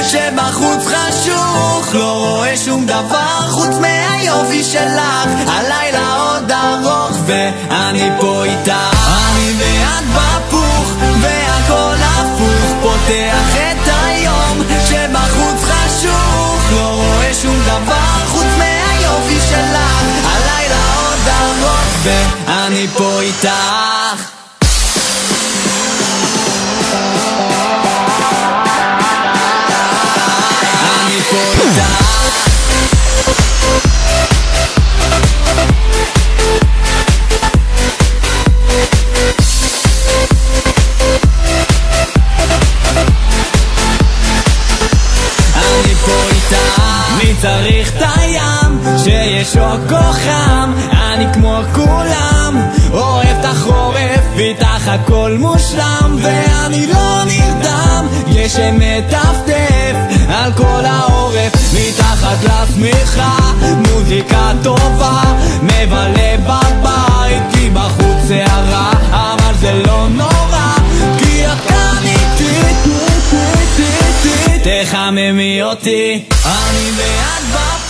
שבחוץ חשוך, לא רואה שום דבר חוץ מהיופי שלך. הלילה עוד ארוך ואני פה איתך, אני ואת בפוך והכל הפוך, פותח את היום שבחוץ חשוך, לא רואה שום דבר חוץ מהיופי שלך. הלילה עוד ארוך ואני פה איתך. צריך את הים שיש אור חם, אני כמו כולם אוהב את החורף, איתך הכל מושלם ואני לא נרדם. גשם מטפטף על כל העורף, מתחת לשמיכה מוזיקה טובה, מבלה בבית כי בחוץ סערה, אבל זה לא נורא כי את כאן איתי, תחממי אותי, אני ואת בבית.